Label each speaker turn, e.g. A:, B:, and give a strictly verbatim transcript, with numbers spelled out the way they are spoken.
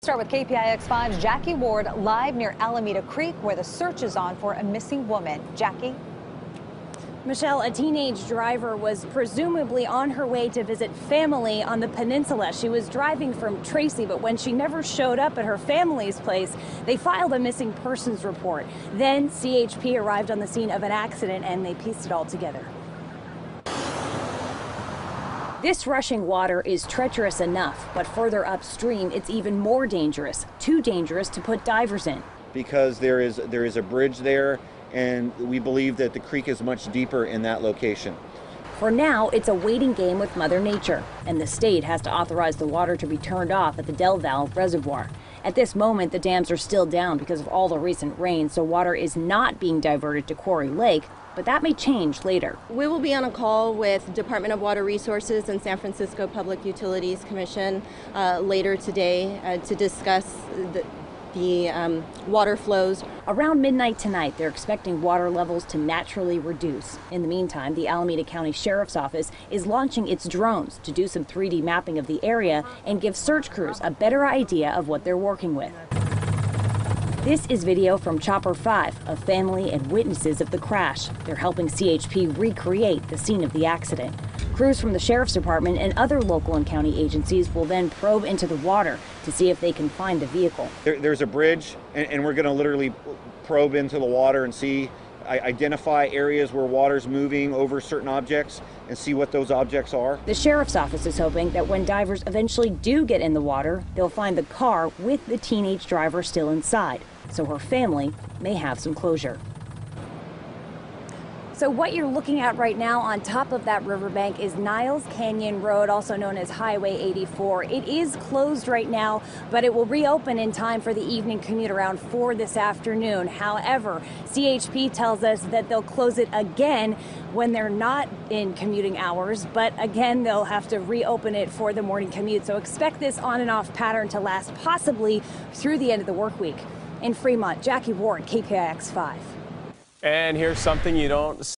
A: Start with K P I X five's Jackie Ward live near Alameda Creek, where the search is on for a missing woman. Jackie?
B: Michelle, a teenage driver was presumably on her way to visit family on the peninsula. She was driving from Tracy, but when she never showed up at her family's place, they filed a missing persons report. Then C H P arrived on the scene of an accident and they pieced it all together. This rushing water is treacherous enough, but further upstream, it's even more dangerous. Too dangerous to put divers in.
C: Because there is there is a bridge there, and we believe that the creek is much deeper in that location.
B: For now, it's a waiting game with Mother Nature, and the state has to authorize the water to be turned off at the Del Valle Reservoir. At this moment, the dams are still down because of all the recent rain, so water is not being diverted to Quarry Lake, but that may change later.
D: We will be on a call with Department of Water Resources and San Francisco Public Utilities Commission uh, later today uh, to discuss the the um, water flows.
B: Around midnight tonight, they're expecting water levels to naturally reduce. In the meantime, the Alameda County Sheriff's Office is launching its drones to do some three D mapping of the area and give search crews a better idea of what they're working with. This is video from Chopper five, a family and witnesses of the crash. They're helping C H P recreate the scene of the accident. Crews from the Sheriff's Department and other local and county agencies will then probe into the water to see if they can find the vehicle.
C: There, there's a bridge, and, and we're going to literally probe into the water and see, identify areas where water's moving over certain objects and see what those objects are.
B: The Sheriff's Office is hoping that when divers eventually do get in the water, they'll find the car with the teenage driver still inside, so her family may have some closure. So what you're looking at right now on top of that riverbank is Niles Canyon Road, also known as Highway eighty-four. It is closed right now, but it will reopen in time for the evening commute around four this afternoon. However, C H P tells us that they'll close it again when they're not in commuting hours, but again, they'll have to reopen it for the morning commute. So expect this on and off pattern to last possibly through the end of the work week. In Fremont, Jackie Ward, K P I X five.
E: And here's something you don't